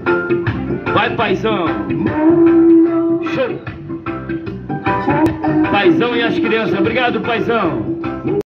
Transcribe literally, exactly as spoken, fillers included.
Vai, Paizão. Show. Paizão e as crianças. Obrigado, Paizão.